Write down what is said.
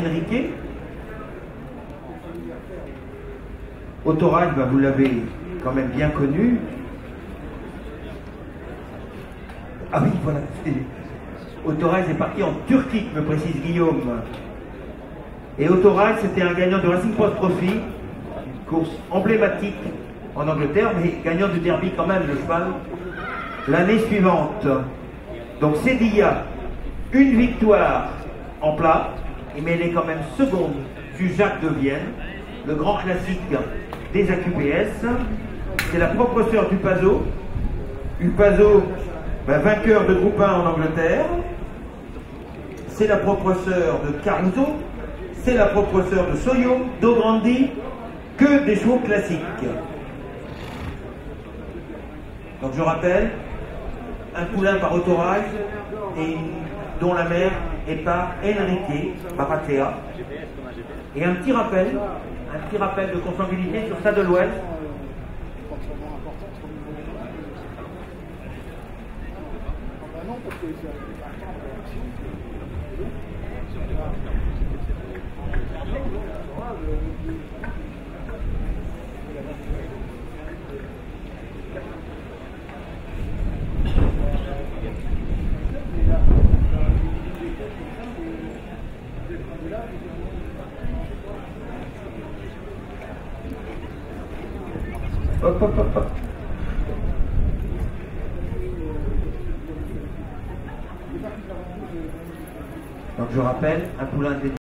Enrique. Autorail, vous l'avez quand même bien connu. Ah oui, voilà. Autorail est parti en Turquie, me précise Guillaume. Et Autorail, c'était un gagnant de Racing Post Trophy, une course emblématique en Angleterre, mais gagnant du derby quand même, le cheval, l'année suivante. Donc Cédilla, une victoire en plat, mais elle est quand même seconde du Jacques de Vienne, le grand classique des AQPS. C'est la propre sœur du Paso. Upaso, vainqueur de groupe 1 en Angleterre. C'est la propre sœur de Caruso. C'est la propre sœur de Soyo, d'Ograndi, que des chevaux classiques. Donc je rappelle, un poulain par Autorail et dont la mère est par Enrique Baratea. Et un petit rappel de consanguinité sur ça de l'Ouest. Hop, hop, hop, hop. Donc je rappelle, un poulain